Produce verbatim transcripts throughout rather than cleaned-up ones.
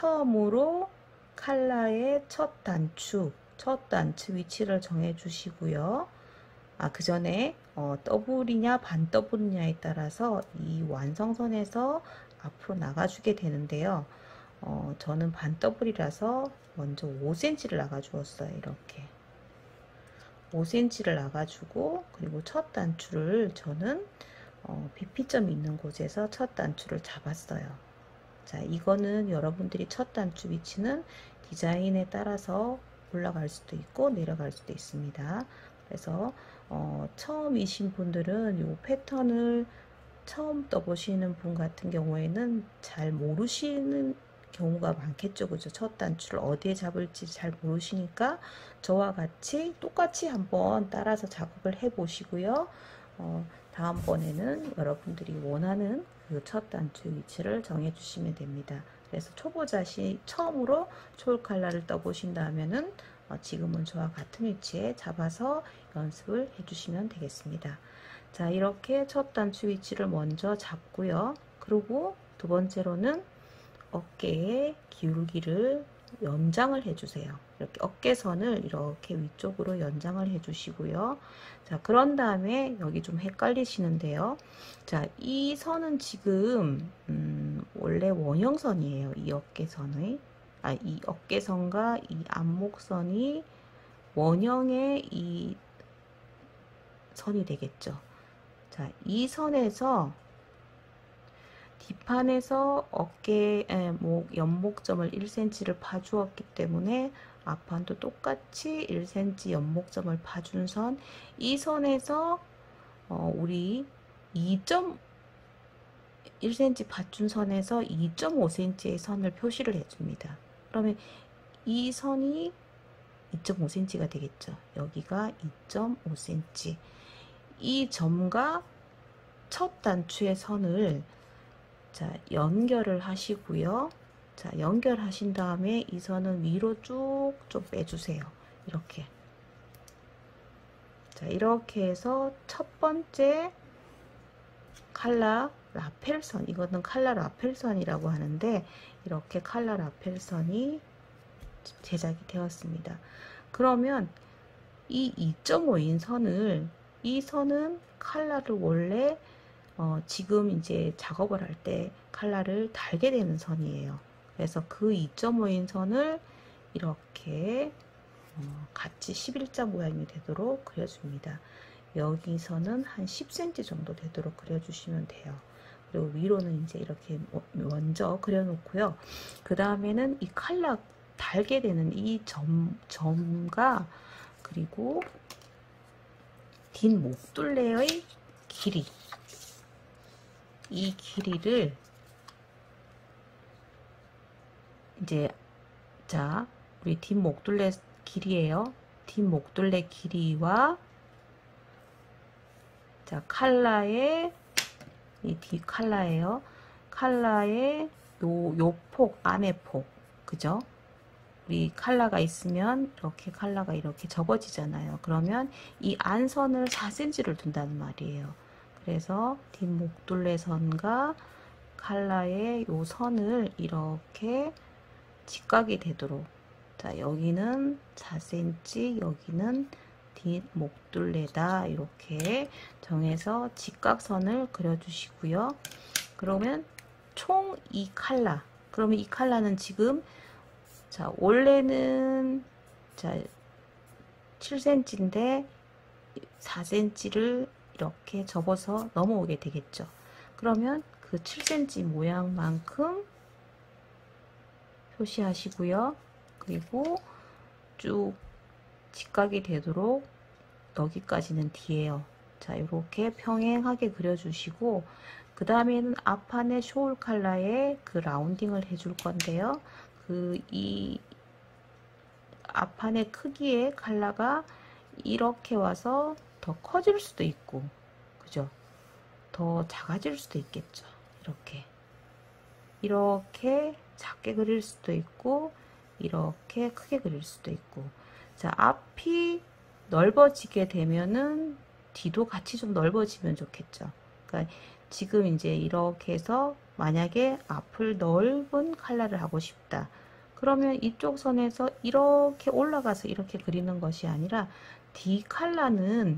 처음으로 칼라의 첫 단추, 첫 단추 위치를 정해 주시고요. 아, 그 전에 어, 더블이냐 반 더블이냐에 따라서 이 완성선에서 앞으로 나가주게 되는데요. 어, 저는 반 더블이라서 먼저 오 센티미터를 나가 주었어요. 이렇게 오 센티미터를 나가주고, 그리고 첫 단추를 저는 어, 비피점이 있는 곳에서 첫 단추를 잡았어요. 자, 이거는 여러분들이 첫 단추 위치는 디자인에 따라서 올라갈 수도 있고 내려갈 수도 있습니다. 그래서 어, 처음이신 분들은 이 패턴을 처음 떠보시는 분 같은 경우에는 잘 모르시는 경우가 많겠죠. 그죠? 첫 단추를 어디에 잡을지 잘 모르시니까 저와 같이 똑같이 한번 따라서 작업을 해 보시고요. 어, 다음번에는 여러분들이 원하는 그 첫 단추 위치를 정해 주시면 됩니다. 그래서 초보자시 처음으로 초록 칼라를 떠 보신다면은 어, 지금은 저와 같은 위치에 잡아서 연습을 해 주시면 되겠습니다. 자, 이렇게 첫 단추 위치를 먼저 잡고요. 그리고 두 번째로는 어깨의 기울기를 연장을 해주세요. 이렇게 어깨선을 이렇게 위쪽으로 연장을 해주시고요. 자, 그런 다음에 여기 좀 헷갈리시는데요. 자, 이 선은 지금 음, 원래 원형선이에요. 이 어깨선의 아, 이 어깨선과 이 안목선이 원형의 이 선이 되겠죠. 자, 이 선에서 뒷판에서 어깨, 에, 목, 연목점을 일 센티미터를 파주었기 때문에 앞판도 똑같이 일 센티미터 연목점을 파준 선, 이 선에서 어, 우리 이 점 일 센티미터 파준 선에서 이 점 오 센티미터의 선을 표시를 해줍니다. 그러면 이 선이 이 점 오 센티미터가 되겠죠. 여기가 이 점 오 센티미터. 이 점과 첫 단추의 선을 자, 연결을 하시고요. 자, 연결하신 다음에 이 선은 위로 쭉 좀 빼주세요. 이렇게. 자, 이렇게 해서 첫 번째 칼라 라펠선, 이거는 칼라 라펠선이라고 하는데, 이렇게 칼라 라펠선이 제작이 되었습니다. 그러면 이 이 점 오인 선을, 이 선은 칼라를 원래 어, 지금 이제 작업을 할 때 칼라를 달게 되는 선이에요. 그래서 그 이 점 오인 선을 이렇게 어, 같이 십일자 모양이 되도록 그려줍니다. 여기서는 한 십 센티미터 정도 되도록 그려주시면 돼요. 그리고 위로는 이제 이렇게 먼저 그려놓고요. 그 다음에는 이 칼라 달게 되는 이 점, 점과 그리고 뒷 목둘레의 길이, 이 길이를 이제 자 우리 뒷 목둘레 길이에요. 뒷 목둘레 길이와 자 칼라의 이 뒷 칼라예요. 칼라의 요 요 폭 안의 폭, 그죠? 우리 칼라가 있으면 이렇게 칼라가 이렇게 접어지잖아요. 그러면 이 안선을 사 센티미터를 둔다는 말이에요. 그래서 뒷목둘레 선과 칼라의 요 선을 이렇게 직각이 되도록, 자 여기는 사 센티미터, 여기는 뒷목둘레다, 이렇게 정해서 직각선을 그려주시고요. 그러면 총 이 칼라, 그러면 이 칼라는 지금 자 원래는 자 칠 센티미터인데 사 센티미터를 이렇게 접어서 넘어오게 되겠죠. 그러면 그 칠 센티미터 모양만큼 표시하시고요. 그리고 쭉 직각이 되도록, 여기까지는 뒤에요. 자 이렇게 평행하게 그려주시고, 그 다음에는 앞판에 쇼울 칼라에 그 라운딩을 해줄 건데요. 그 이 앞판의 크기의 칼라가 이렇게 와서 더 커질 수도 있고, 그죠? 더 작아질 수도 있겠죠. 이렇게 이렇게 작게 그릴 수도 있고, 이렇게 크게 그릴 수도 있고. 자, 앞이 넓어지게 되면은 뒤도 같이 좀 넓어지면 좋겠죠. 그러니까 지금 이제 이렇게 해서 만약에 앞을 넓은 칼라를 하고 싶다. 그러면 이쪽 선에서 이렇게 올라가서 이렇게 그리는 것이 아니라 D 칼라는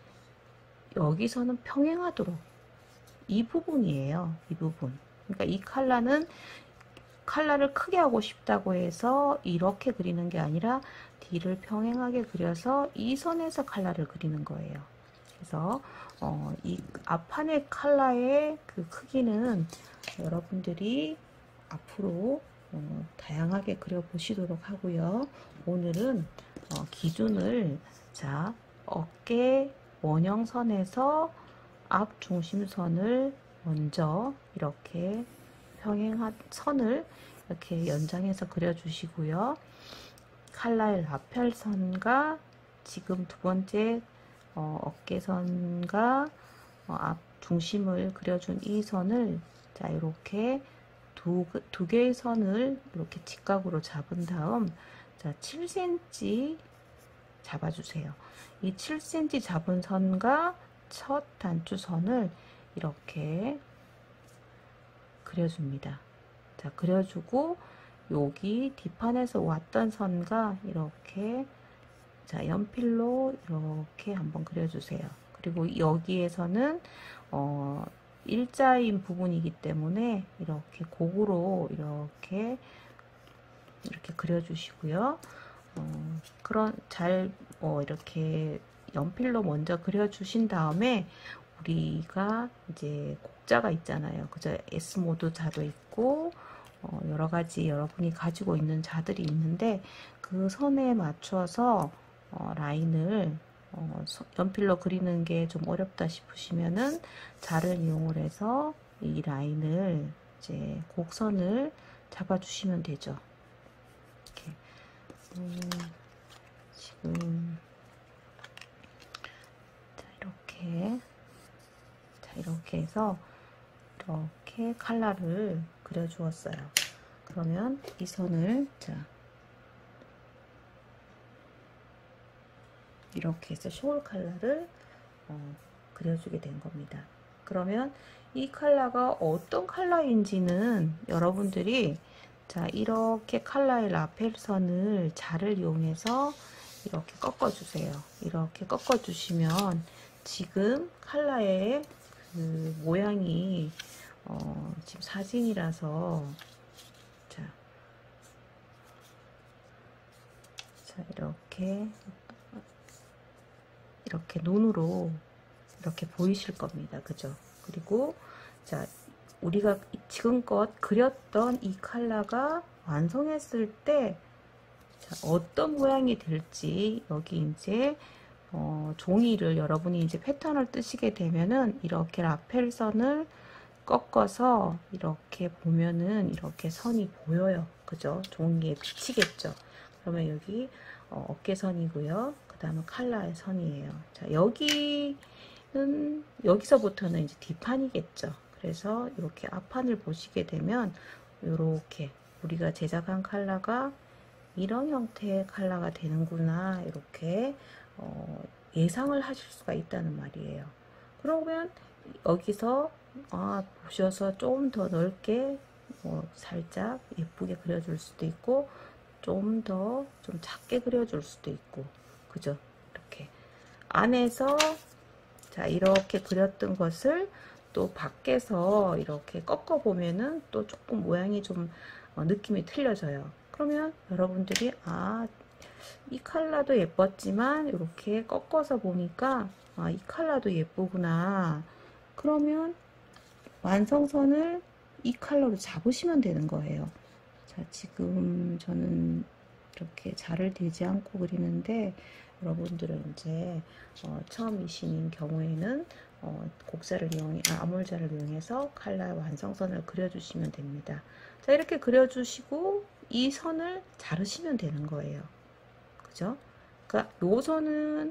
여기서는 평행하도록 이 부분이에요. 이 부분. 그러니까 이 칼라는 칼라를 크게 하고 싶다고 해서 이렇게 그리는 게 아니라 D를 평행하게 그려서 이 선에서 칼라를 그리는 거예요. 그래서 어, 이 앞판의 칼라의 그 크기는 여러분들이 앞으로 어, 다양하게 그려 보시도록 하고요. 오늘은 어, 기준을 자 어깨 원형선에서 앞 중심선을 먼저 이렇게 평행한 선을 이렇게 연장해서 그려 주시고요. 칼라의 라펠선과 지금 두 번째 어, 어깨선과 어, 앞 중심을 그려준 이 선을 자 이렇게 두, 두 개의 선을 이렇게 직각으로 잡은 다음 자 칠 센티미터 잡아주세요. 이 칠 센티미터 잡은 선과 첫 단추선을 이렇게 그려줍니다. 자 그려주고 여기 뒷판에서 왔던 선과 이렇게 자 연필로 이렇게 한번 그려주세요. 그리고 여기에서는 어, 일자인 부분이기 때문에 이렇게 곡으로 이렇게 이렇게 그려주시고요. 어, 그런 잘 어, 이렇게 연필로 먼저 그려주신 다음에 우리가 이제 곡자가 있잖아요. 그죠? S 모드 자도 있고 어, 여러 가지 여러분이 가지고 있는 자들이 있는데 그 선에 맞춰서 어, 라인을 어, 연필로 그리는 게 좀 어렵다 싶으시면은 자를 이용을 해서 이 라인을 이제 곡선을 잡아 주시면 되죠. 이렇게 음, 지금 자 이렇게 자 이렇게 해서 이렇게 칼라를 그려 주었어요. 그러면 이 선을 자 이렇게 해서 숄 컬러를 어, 그려주게 된 겁니다. 그러면 이 컬러가 어떤 컬러인지는 여러분들이 자 이렇게 컬러의 라펠선을 자를 이용해서 이렇게 꺾어주세요. 이렇게 꺾어주시면 지금 컬러의 그 모양이 어, 지금 사진이라서 자, 자 이렇게 이렇게 눈으로 이렇게 보이실 겁니다. 그죠? 그리고 자 우리가 지금껏 그렸던 이 컬러가 완성했을 때 자, 어떤 모양이 될지 여기 이제 어, 종이를 여러분이 이제 패턴을 뜨시게 되면은 이렇게 라펠선을 꺾어서 이렇게 보면은 이렇게 선이 보여요. 그죠? 종이에 비치겠죠. 그러면 여기 어, 어깨선이고요. 그 다음은 칼라의 선이에요. 자, 여기는, 여기서부터는 이제 뒷판이겠죠. 그래서 이렇게 앞판을 보시게 되면, 이렇게 우리가 제작한 칼라가 이런 형태의 칼라가 되는구나. 이렇게, 어, 예상을 하실 수가 있다는 말이에요. 그러면 여기서, 아, 보셔서 좀 더 넓게, 뭐, 살짝 예쁘게 그려줄 수도 있고, 좀 더 좀 작게 그려줄 수도 있고 그죠? 이렇게 안에서 자 이렇게 그렸던 것을 또 밖에서 이렇게 꺾어 보면은 또 조금 모양이 좀 어, 느낌이 틀려져요. 그러면 여러분들이 아 이 컬러도 예뻤지만 이렇게 꺾어서 보니까 아, 이 컬러도 예쁘구나. 그러면 완성선을 이 컬러로 잡으시면 되는 거예요. 자, 지금 저는 이렇게 자를 대지 않고 그리는데 여러분들은 이제 어, 처음이신 경우에는 어, 곡자를 이용해 아, 아몰자를 이용해서 컬러의 완성선을 그려주시면 됩니다. 자 이렇게 그려주시고 이 선을 자르시면 되는 거예요. 그죠? 그러니까 요 선은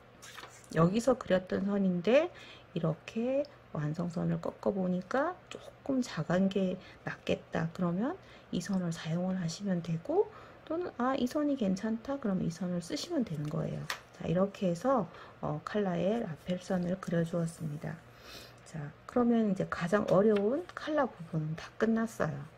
여기서 그렸던 선인데 이렇게 완성선을 꺾어 보니까 조금 작은 게 낫겠다. 그러면 이 선을 사용을 하시면 되고 또는 아 이 선이 괜찮다. 그럼 이 선을 쓰시면 되는 거예요. 자 이렇게 해서 어, 컬러의 라펠선을 그려 주었습니다. 자, 그러면 이제 가장 어려운 칼라 부분은 다 끝났어요.